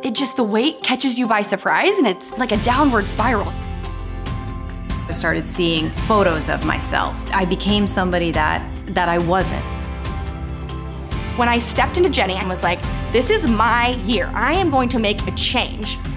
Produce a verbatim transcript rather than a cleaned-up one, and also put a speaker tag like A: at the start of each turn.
A: it just, the weight catches you by surprise and it's like a downward spiral.
B: I started seeing photos of myself. I became somebody that, that I wasn't.
A: When I stepped into Jenny, I was like, this is my year. I am going to make a change.